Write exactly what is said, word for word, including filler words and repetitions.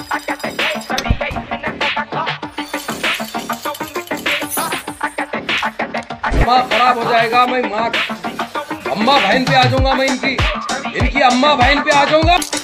माँ खराब हो जाएगा। मैं माँ अम्मा बहन पे आ जाऊंगा। मैं इनकी इनकी अम्मा बहन पे आ जाऊंगा।